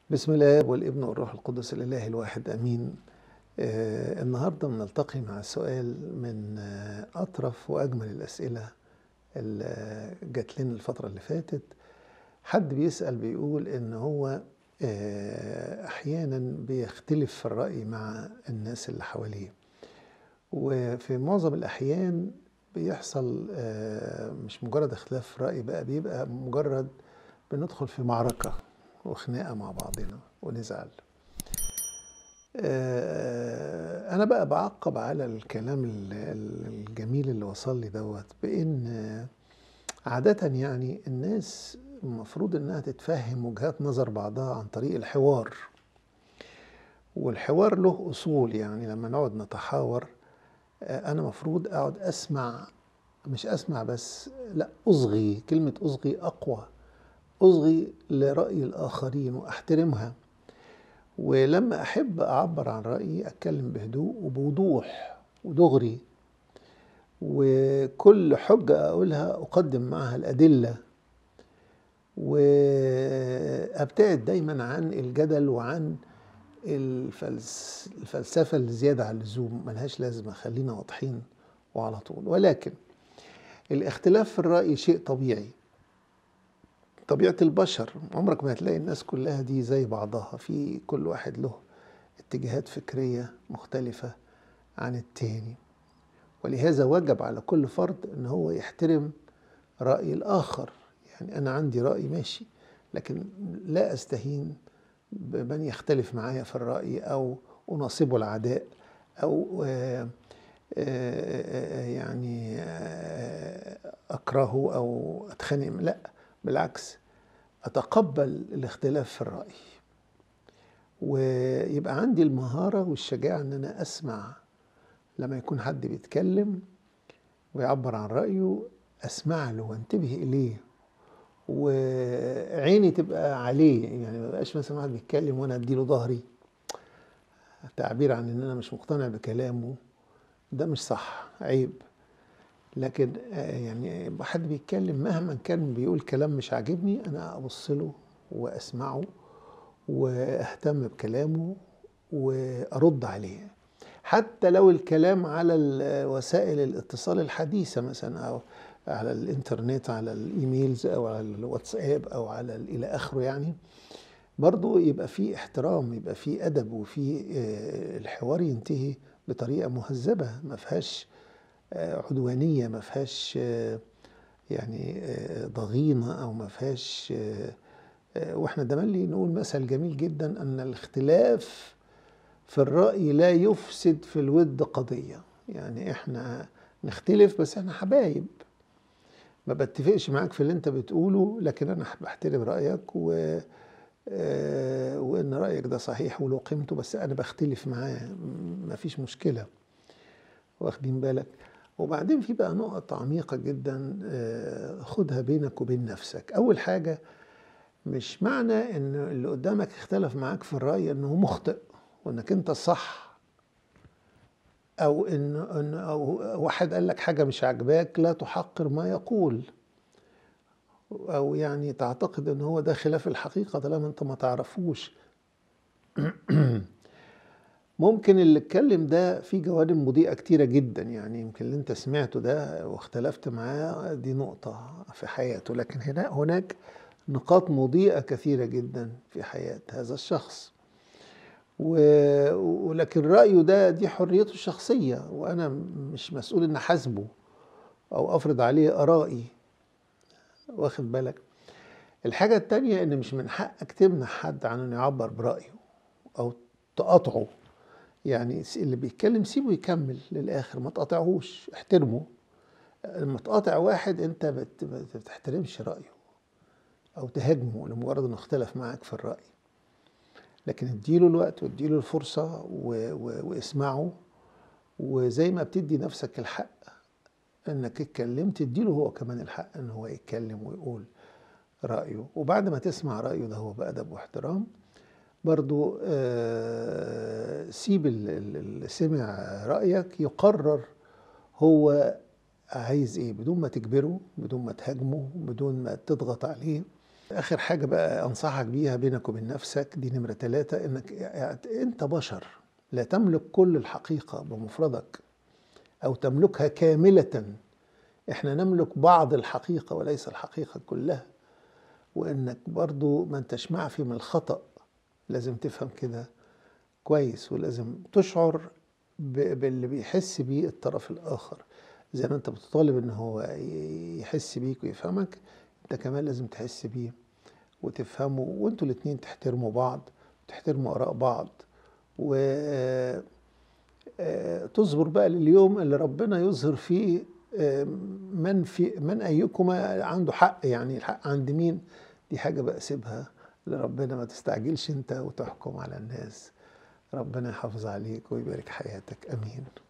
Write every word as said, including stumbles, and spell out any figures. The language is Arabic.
بسم الله والابن والروح القدس الإله الواحد أمين. آه النهاردة بنلتقي مع سؤال من آه أطرف وأجمل الأسئلة اللي جات لنا الفترة اللي فاتت. حد بيسأل بيقول إن هو آه أحيانا بيختلف في الرأي مع الناس اللي حواليه، وفي معظم الأحيان بيحصل آه مش مجرد اختلاف في الرأي، بقى بيبقى مجرد بندخل في معركة وخناقة مع بعضنا ونزعل. آه أنا بقى بعقب على الكلام الجميل اللي وصل لي دوت بإن عادة يعني الناس المفروض إنها تتفهم وجهات نظر بعضها عن طريق الحوار، والحوار له أصول. يعني لما نقعد نتحاور أنا مفروض أقعد أسمع، مش أسمع بس، لا أصغي. كلمة أصغي أقوى، أصغي لرأي الآخرين وأحترمها، ولما أحب أعبر عن رأيي أتكلم بهدوء وبوضوح ودغري، وكل حجة أقولها أقدم معها الأدلة، وأبتعد دايما عن الجدل وعن الفلس الفلسفة اللي زيادة عن اللزوم ملهاش لازمة. خلينا واضحين وعلى طول. ولكن الاختلاف في الرأي شيء طبيعي، طبيعة البشر. عمرك ما هتلاقي الناس كلها دي زي بعضها، في كل واحد له اتجاهات فكرية مختلفة عن التاني، ولهذا وجب على كل فرد ان هو يحترم رأي الآخر. يعني أنا عندي رأي ماشي، لكن لا أستهين بمن يختلف معايا في الرأي أو أناصبه العداء أو آآ آآ يعني آآ أكرهه أو أتخانق. لا، بالعكس، أتقبل الاختلاف في الرأي، ويبقى عندي المهارة والشجاعة أن أنا أسمع لما يكون حد بيتكلم ويعبر عن رأيه، أسمع له وانتبه إليه وعيني تبقى عليه. يعني ما بقاش مثلا واحد بيتكلم وأنا أديله ظهري، تعبير عن أن أنا مش مقتنع بكلامه، ده مش صح، عيب. لكن يعني حد بيتكلم مهما كان بيقول كلام مش عاجبني، أنا أبص له وأسمعه واهتم بكلامه وارد عليه، حتى لو الكلام على وسائل الاتصال الحديثة مثلا، او على الانترنت، على الايميلز او على الواتساب او على الى اخره. يعني برضو يبقى في احترام، يبقى في ادب، وفي الحوار ينتهي بطريقة مهذبة ما فيهاش عدوانية، ما فيهاش يعني ضغينة، او ما فيهاش. واحنا دملي نقول مثل جميل جدا ان الاختلاف في الرأي لا يفسد في الود قضية. يعني احنا نختلف بس احنا حبايب، ما بتفقش معاك في اللي انت بتقوله، لكن انا بحترم رأيك و وان رأيك ده صحيح وله قيمته، بس انا بختلف معاه، ما فيش مشكلة. واخدين بالك؟ وبعدين في بقى نقط عميقة جدا خدها بينك وبين نفسك. اول حاجة، مش معنى ان اللي قدامك اختلف معاك في الرأي انه مخطئ وانك انت صح، او ان ان او واحد قال لك حاجة مش عاجباك لا تحقر ما يقول، او يعني تعتقد ان هو ده خلاف الحقيقة طالما انت ما تعرفوش. ممكن اللي اتكلم ده في جوانب مضيئة كتيرة جدا، يعني يمكن اللي انت سمعته ده واختلفت معاه دي نقطة في حياته، لكن هنا هناك نقاط مضيئة كثيرة جدا في حياة هذا الشخص، ولكن رأيه ده دي حريته الشخصية، وأنا مش مسؤول إن أحاسبه أو أفرض عليه آرائي. واخد بالك؟ الحاجة التانية إن مش من حقك تمنع حد عن إنه يعبر برأيه أو تقاطعه. يعني اللي بيتكلم سيبه يكمل للآخر، ما تقاطعهوش، احترمه. لما تقاطع واحد أنت بت- بتحترمش رأيه أو تهاجمه لمجرد إنه اختلف معاك في الرأي، لكن اديله الوقت واديله الفرصة و... و... واسمعه، وزي ما بتدي نفسك الحق انك اتكلمت اديله هو كمان الحق ان هو يتكلم ويقول رأيه. وبعد ما تسمع رأيه ده هو بأدب واحترام، برضو آه سيب اللي سمع رأيك يقرر هو عايز ايه، بدون ما تجبره، بدون ما تهاجمه، بدون ما تضغط عليه. آخر حاجة بقى أنصحك بيها بينك وبين نفسك، دي نمرة ثلاثة، إنك أنت بشر، لا تملك كل الحقيقة بمفردك أو تملكها كاملة. إحنا نملك بعض الحقيقة وليس الحقيقة كلها، وإنك برضو ما انتش معفي من الخطأ. لازم تفهم كده كويس، ولازم تشعر باللي بيحس بيه الطرف الآخر. زي ما انت بتطالب ان هو يحس بيك ويفهمك، انت كمان لازم تحس بيه وتفهمه، وانتوا الاتنين تحترموا بعض، تحترموا آراء بعض، وتصبر بقى لليوم اللي ربنا يظهر فيه من في من أيكما عنده حق. يعني الحق عند مين؟ دي حاجة بقى سيبها لربنا، ما تستعجلش انت وتحكم على الناس. ربنا يحافظ عليك ويبارك حياتك، امين.